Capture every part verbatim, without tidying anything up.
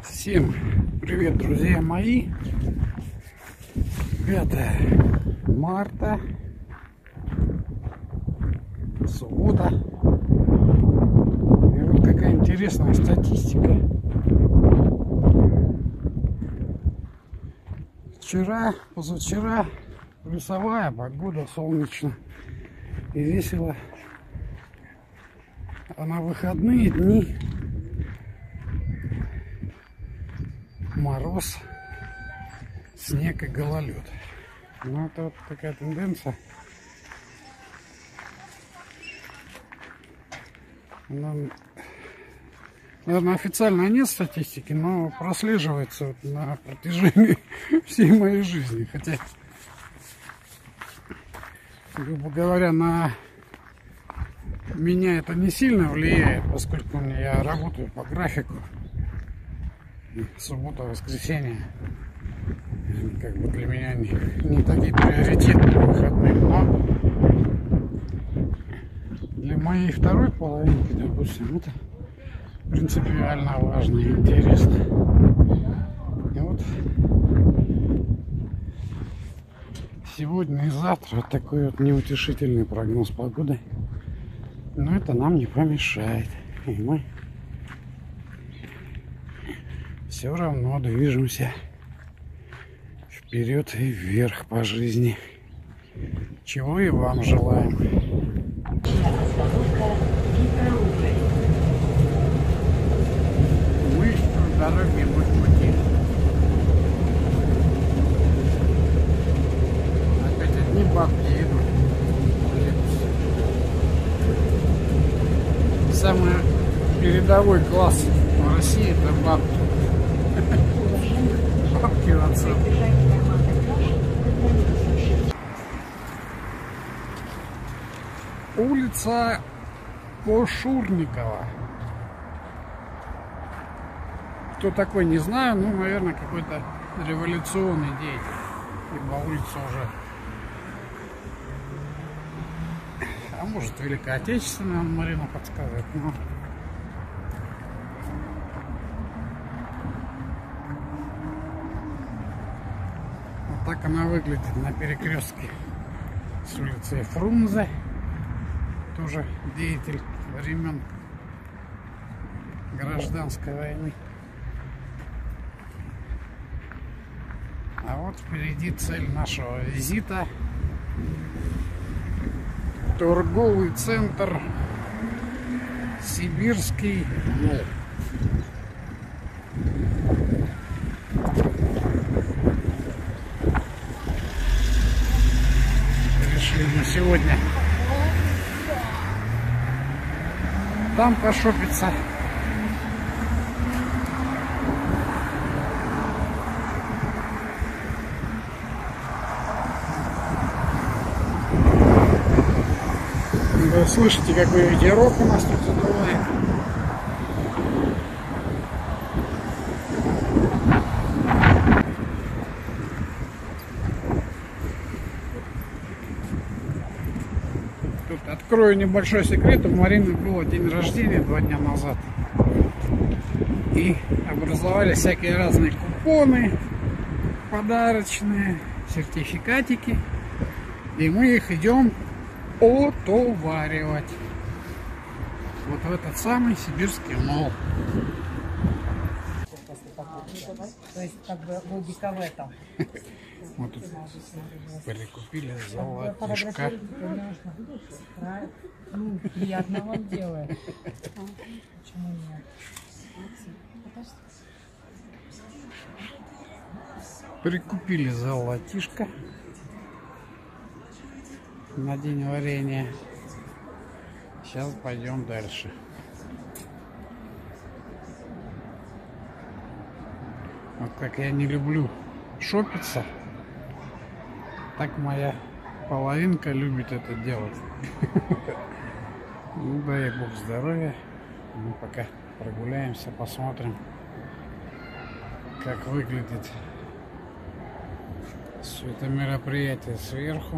Всем привет, друзья мои! пятое марта, суббота. И вот какая интересная статистика. Вчера, позавчера плюсовая погода, солнечно и весело. А на выходные дни мороз, снег и гололед. Ну, это вот такая тенденция. Она, наверное, официально нет статистики, но прослеживается вот на протяжении всей моей жизни. Хотя, грубо говоря, на меня это не сильно влияет, поскольку я работаю по графику. Суббота, воскресенье, как бы для меня не, не такие приоритетные выходные, но для моей второй половинки, допустим, это принципиально важно и интересно. И вот сегодня и завтра вот такой вот неутешительный прогноз погоды, но это нам не помешает, и мы все равно движемся вперед и вверх по жизни, чего и вам желаем. Мы в дороге, мы в пути. Опять одни бабки едут. Самый передовой класс в России — это бабки. Бабки в отцах. Улица Кошурникова. Кто такой, не знаю, ну, наверное, какой-то революционный деятель. Ибо улица уже, а может, Великая Отечественная, Марина подсказывает, но так она выглядит на перекрестке с улицей Фрунзе, тоже деятель времен гражданской войны. А вот впереди цель нашего визита — торговый центр Сибирский молл. На сегодня там пошопиться. Вы слышите, какой ветерок у нас тут задувает. Открою небольшой секрет. У Марины было день рождения два дня назад. И образовались всякие разные купоны подарочные, сертификатики. И мы их идем отоваривать. Вот в этот самый Сибирский молл. То есть, как бы, логика в этом. Мы тут прикупили золотишко. Ну, приятно вам делает. Почему нет? Прикупили золотишко на день варенья. Сейчас пойдем дальше. Вот как я не люблю шопиться, так моя половинка любит это делать. Ну, дай бог здоровья. Мы пока прогуляемся, посмотрим, как выглядит все это мероприятие сверху.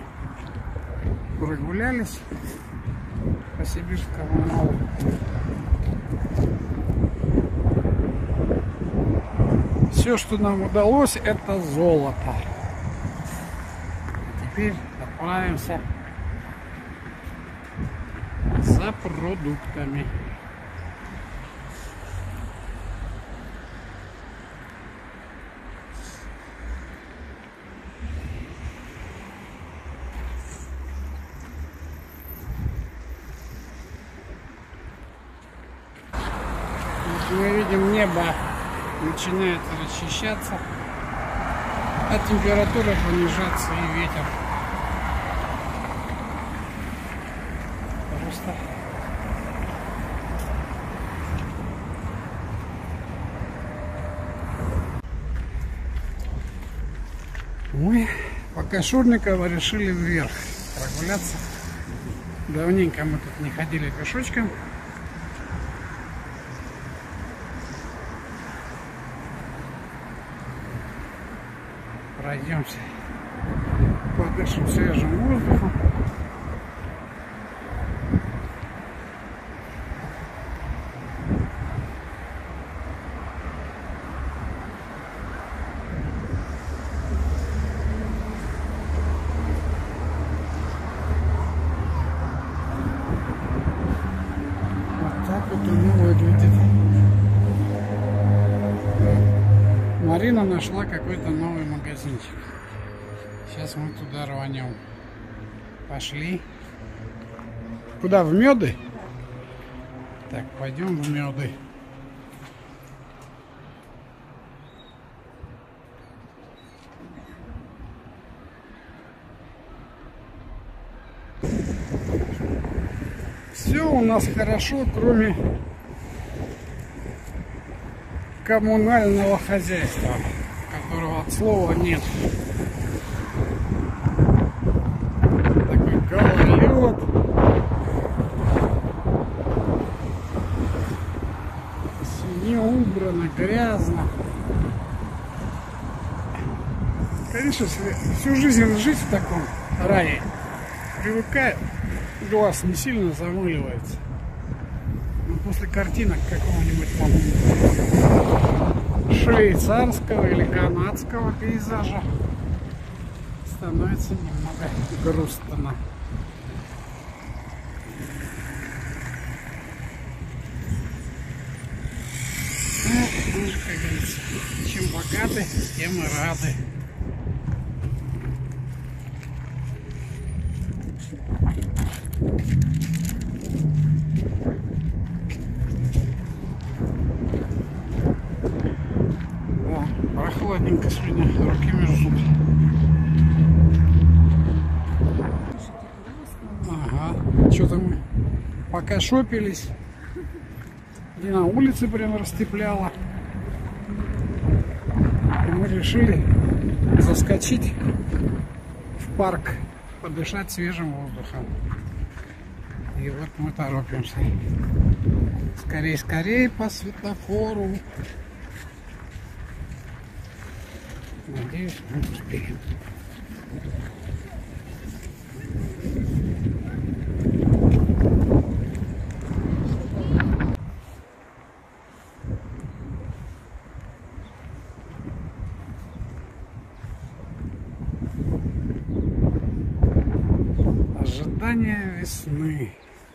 прогулялись по Сибирскому молу. Все, что нам удалось, это золото. Теперь отправимся за продуктами. Вот мы видим, небо начинает расчищаться, а температура понижаться и ветер. Просто мы пока Шурникова решили вверх прогуляться. Давненько мы тут не ходили пешочком. Пройдемся, подышим свежим воздухом. Вот так вот оно выглядит. Марина нашла какой-то новый магазинчик. Сейчас мы туда рванем. Пошли. Куда? В Меды? Так, пойдем в Меды. Все у нас хорошо, кроме коммунального хозяйства, которого от слова нет. Такой гололед. Не убрано, грязно. Конечно, если всю жизнь жить в таком рае, привыкает, глаз не сильно замыливается. Но после картинок какого-нибудь там швейцарского или канадского пейзажа становится немного грустно. Ну, как говорится, чем богаты, тем и рады. Да, прохладненько сегодня, руки мерзнут. Ага, что-то мы пока шопились, и на улице прям растепляло. И мы решили заскочить в парк, подышать свежим воздухом. И вот мы торопимся. Скорей, скорей по светофору. Надеюсь, мы успеем. Ожидание весны.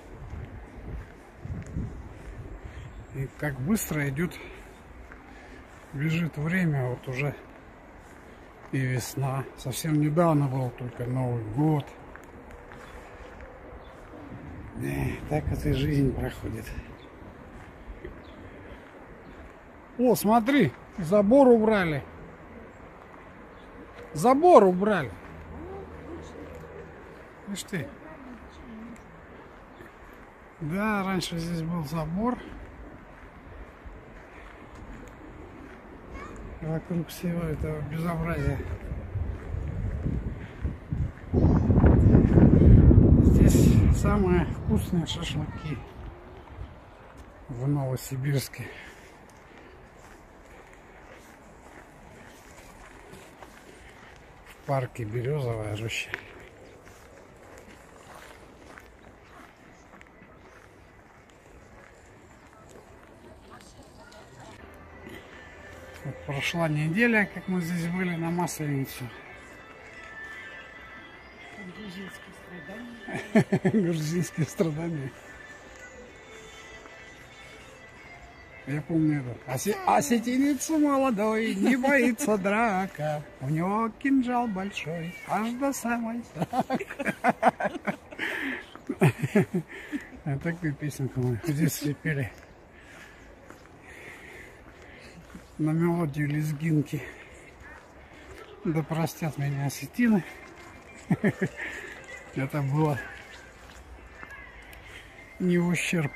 И как быстро идет, бежит время, вот уже и весна. Совсем недавно был только Новый год. И так вот и жизнь проходит. О, смотри, забор убрали. Забор убрали. Видишь ты? Да, раньше здесь был забор. Вокруг всего этого безобразия. Здесь самые вкусные шашлыки в Новосибирске. В парке Березовая роща. Прошла неделя, как мы здесь были на Масленицу. Грузинские страдания. Грузинские страдания. Я помню это. Осе... Осетинец молодой, не боится драка. У него кинжал большой, аж до самой срака. Такую песенку мы в детстве пели. На мелодию лезгинки. Да простят меня осетины. Это было не в ущерб.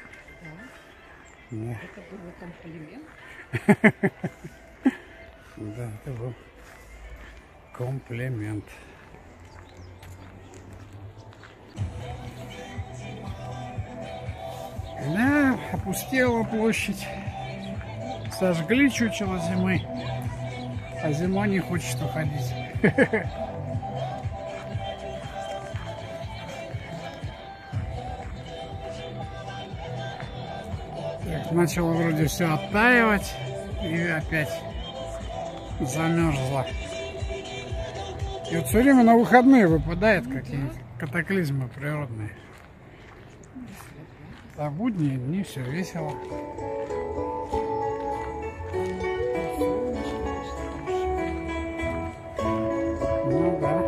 Да. Это был комплимент? Да, это был комплимент. Да, опустела площадь. Сожгли чучело зимы, а зима не хочет уходить. Так, начало вроде все оттаивать, и опять замерзло. И вот все время на выходные выпадает какие-то катаклизмы природные. А в будние дни все весело. Ну да.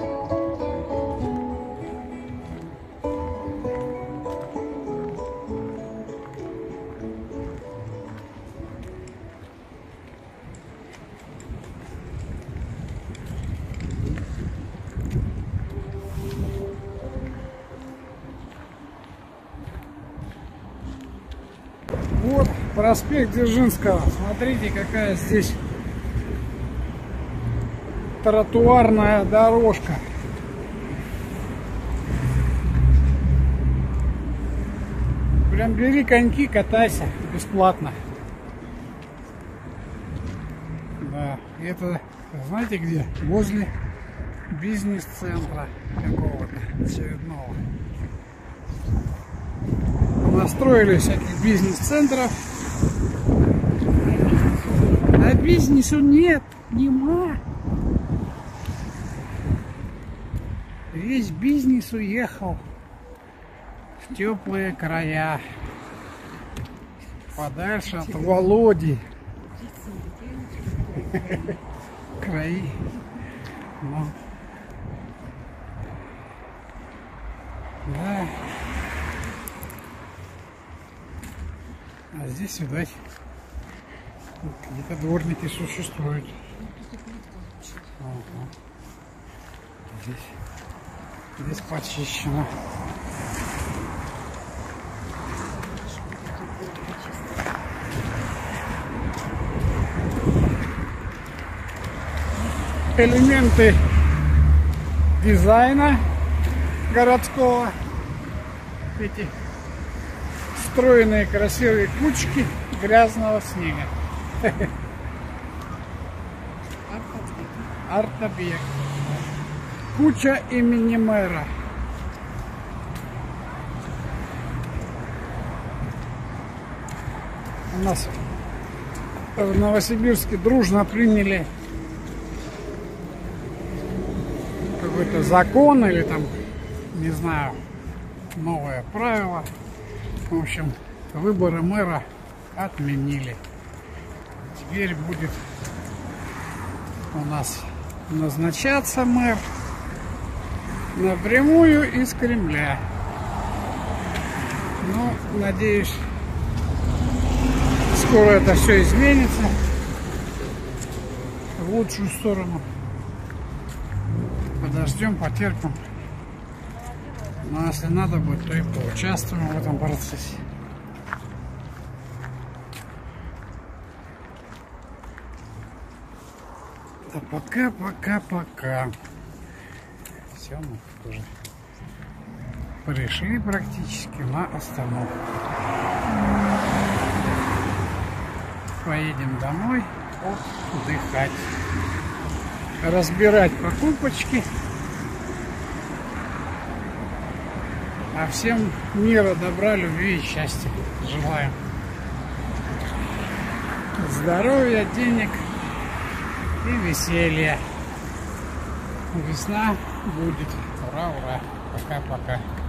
Вот проспект Дзержинского. Смотрите, какая здесь тротуарная дорожка. Прям бери коньки, катайся бесплатно. Да, это знаете где? Возле бизнес-центра какого-то очередного. Настроили всяких бизнес-центров. А бизнесу нет, нема. Весь бизнес уехал в теплые края, подальше от Володи. Краи. Ну. Да. А здесь, видать, какие-то дворники существуют. Ага. Здесь, здесь почищено. Элементы дизайна городского. Эти стройные красивые кучки грязного снега. Арт-объект. Куча имени мэра. У нас в Новосибирске дружно приняли какой-то закон или там, не знаю, новое правило. В общем, выборы мэра отменили. Теперь будет у нас назначаться мэр напрямую из Кремля. Ну, надеюсь, скоро это все изменится в лучшую сторону. Подождем, потерпим. Но если надо будет, то и поучаствуем в этом процессе. А пока, пока, пока. Все, мы тут уже пришли практически на остановку. Поедем домой отдыхать, разбирать покупочки. А всем мира, добра, любви и счастья желаем. здоровья, денег и веселья. Весна будет. Ура, ура. Пока-пока.